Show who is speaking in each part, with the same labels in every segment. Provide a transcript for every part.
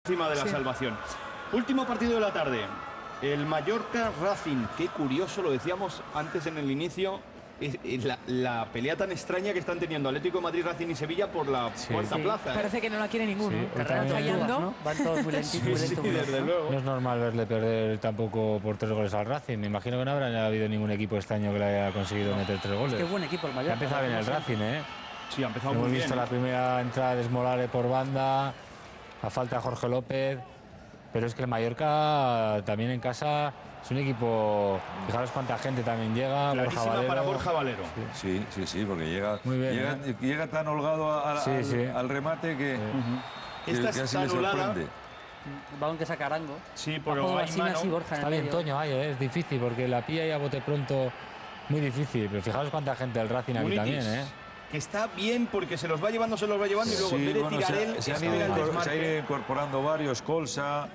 Speaker 1: encima de la salvación. Último partido de la tarde. El Mallorca Racing. Qué curioso, lo decíamos antes en el inicio. La pelea tan extraña que están teniendo Atlético de Madrid, Racing y Sevilla por la cuarta plaza.
Speaker 2: Parece que no la quiere ninguno.
Speaker 3: Fallando, ¿no? Van todos muy lentos.
Speaker 1: Desde luego.
Speaker 4: No es normal verle perder tampoco por 3 goles al Racing. Me imagino que no habrá habido ningún equipo este año que le haya conseguido meter 3 goles.
Speaker 3: Qué buen equipo el Mallorca.
Speaker 4: Ha empezado bien el Racing, ¿eh?
Speaker 1: Sí, ha empezado
Speaker 4: Hemos
Speaker 1: muy
Speaker 4: visto
Speaker 1: bien.
Speaker 4: la primera entrada de Smolare por banda, a falta de Jorge López. Pero es que el Mallorca también en casa es un equipo. Fijaros cuánta gente también llega.
Speaker 1: Clarísima para Borja Valero.
Speaker 5: Sí, porque llega,
Speaker 4: Muy bien,
Speaker 5: llega tan holgado al remate que
Speaker 1: Esta
Speaker 5: que así
Speaker 1: está
Speaker 5: le
Speaker 1: anulada.
Speaker 5: sorprende.
Speaker 3: Balón que saca Arango.
Speaker 1: Sí, pero hay mano.
Speaker 3: así Borja en
Speaker 4: Está
Speaker 3: el
Speaker 4: bien
Speaker 3: medio.
Speaker 4: Toño ahí, es difícil porque la pilla y a bote pronto muy difícil. Pero fijaros cuánta gente del Racing aquí
Speaker 1: Munitis,
Speaker 4: también, ¿eh?
Speaker 1: que está bien porque se los va llevando y luego en vez de
Speaker 5: bueno,
Speaker 1: tirar él,
Speaker 5: se han
Speaker 1: espera el
Speaker 5: ido
Speaker 1: desmarque.
Speaker 5: incorporando varios, Colsa.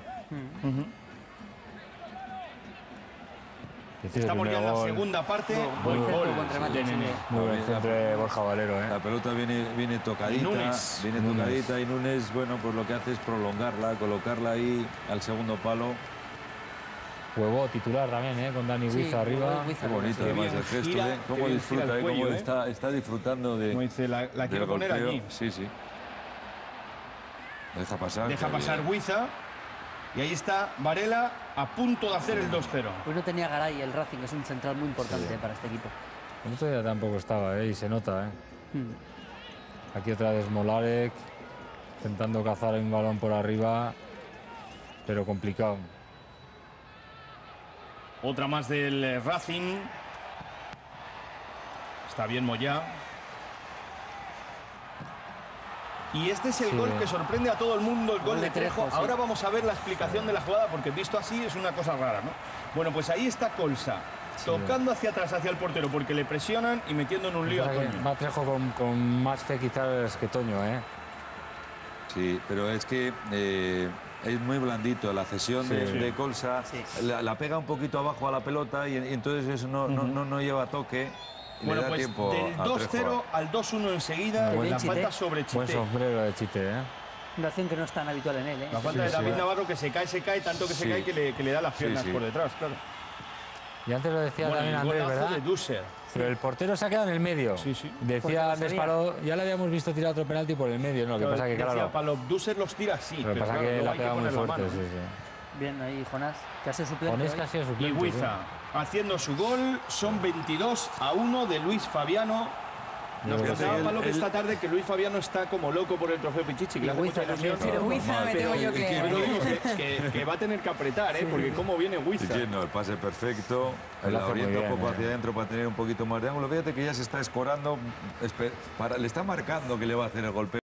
Speaker 1: Estamos ya en la segunda parte.
Speaker 3: Buen
Speaker 1: Buen
Speaker 3: centro,
Speaker 1: gol
Speaker 3: buen remate,
Speaker 1: de
Speaker 3: sí.
Speaker 1: Nene.
Speaker 4: Muy buen centro de Borja Valero, ¿eh?
Speaker 5: La pelota viene tocadita,
Speaker 1: Núñez.
Speaker 5: y Núñez, bueno, pues lo que hace es prolongarla, colocarla ahí al segundo palo.
Speaker 4: Huevo titular también, ¿eh? Con Dani Huiza arriba.
Speaker 5: Qué bonito además el gesto,
Speaker 1: gira,
Speaker 5: ¿eh? Cómo
Speaker 1: que bien
Speaker 5: disfruta,
Speaker 1: gira el
Speaker 5: cómo
Speaker 1: cuello,
Speaker 5: está disfrutando de,
Speaker 1: Como dice, la
Speaker 5: del
Speaker 1: quiero poner
Speaker 5: golpeo.
Speaker 1: allí.
Speaker 5: Sí. Deja pasar.
Speaker 1: Deja
Speaker 5: que
Speaker 1: pasar
Speaker 5: bien.
Speaker 1: Huiza. Y ahí está Varela a punto de hacer el 2-0.
Speaker 3: Pues no tenía Garay el Racing, que es un central muy importante para este equipo.
Speaker 4: El otro día tampoco estaba, ¿eh? Y se nota, ¿eh? Aquí otra vez Molarek, intentando cazar un balón por arriba, pero complicado.
Speaker 1: Otra más del Racing. Está bien Moyá. Y este es el gol que sorprende a todo el mundo, el gol de Trejo.
Speaker 3: sí.
Speaker 1: Ahora vamos a ver la explicación de la jugada, porque visto así es una cosa rara, ¿no? Bueno, pues ahí está Colsa, tocando hacia atrás, hacia el portero, porque le presionan y metiendo en un lío a Toño.
Speaker 4: Va Trejo con más fe quizás que Toño, ¿eh?
Speaker 5: Sí, pero es que es muy blandito. La cesión de Colsa la pega un poquito abajo a la pelota y entonces eso no lleva toque. Y
Speaker 1: Bueno,
Speaker 5: le da
Speaker 1: pues
Speaker 5: tiempo
Speaker 1: del
Speaker 5: a
Speaker 1: 2-0
Speaker 5: Trejo.
Speaker 1: al 2-1 enseguida,
Speaker 3: Buen
Speaker 1: la
Speaker 3: Chite.
Speaker 1: falta sobre
Speaker 4: Buen
Speaker 1: Chite.
Speaker 4: sombrero de Chite, ¿eh?
Speaker 3: Una acción que no es tan habitual en él, ¿eh?
Speaker 1: La falta de David Navarro que se cae, tanto que se cae que le da las piernas por detrás, claro.
Speaker 4: Y antes lo decía
Speaker 1: Bueno,
Speaker 4: también
Speaker 1: el
Speaker 4: Andrés,
Speaker 1: golazo
Speaker 4: ¿verdad?
Speaker 1: de Dusser.
Speaker 4: Pero el portero se ha quedado en el medio.
Speaker 1: Sí.
Speaker 3: Pues
Speaker 4: Decía
Speaker 3: ya lo
Speaker 4: Andrés
Speaker 3: sabía.
Speaker 4: Paló, ya le habíamos visto tirar otro penalti por el medio, ¿no? Lo que pasa que,
Speaker 1: Decía
Speaker 4: claro,
Speaker 1: Palop, Dusser los tira así,
Speaker 4: lo que pasa
Speaker 1: claro,
Speaker 4: que
Speaker 1: luego
Speaker 4: la
Speaker 1: hay que
Speaker 4: pega muy
Speaker 1: poner la
Speaker 4: fuerte,
Speaker 1: mano.
Speaker 4: sí.
Speaker 3: Bien ahí, Jonás, que hace suplente.
Speaker 4: Ponés
Speaker 3: hoy.
Speaker 4: casi a
Speaker 1: Y
Speaker 4: suplente.
Speaker 1: Huiza haciendo su gol, son 22-1 de Luis Fabiano. Nos contaba Palop esta tarde que Luis Fabiano está como loco por el trofeo Pichichi, que le hace
Speaker 3: Huiza
Speaker 1: mucha ilusión.
Speaker 3: también,
Speaker 2: Pero Huiza me
Speaker 1: Pero-
Speaker 2: tengo yo
Speaker 1: pero digo
Speaker 2: que...
Speaker 1: que va a tener que apretar, porque cómo viene Huiza.
Speaker 5: Entiendo, el pase perfecto,
Speaker 4: Lo
Speaker 5: la
Speaker 4: hace muy
Speaker 5: orienta un
Speaker 4: bien,
Speaker 5: poco hacia adentro para tener un poquito más de ángulo. Fíjate que ya se está escorando, le está marcando que le va a hacer el golpeo.